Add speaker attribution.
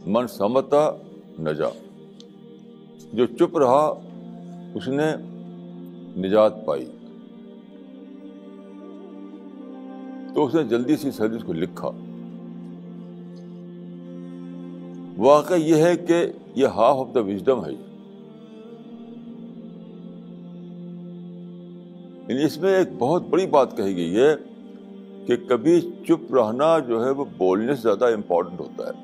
Speaker 1: मन समता नजा, जो चुप रहा उसने निजात पाई। तो उसने जल्दी से इस हदीस को लिखा। वाकई यह है कि यह हाफ ऑफ द विजडम है। इसमें एक बहुत बड़ी बात कही गई है कि कभी चुप रहना जो है वो बोलने से ज्यादा इंपॉर्टेंट होता है।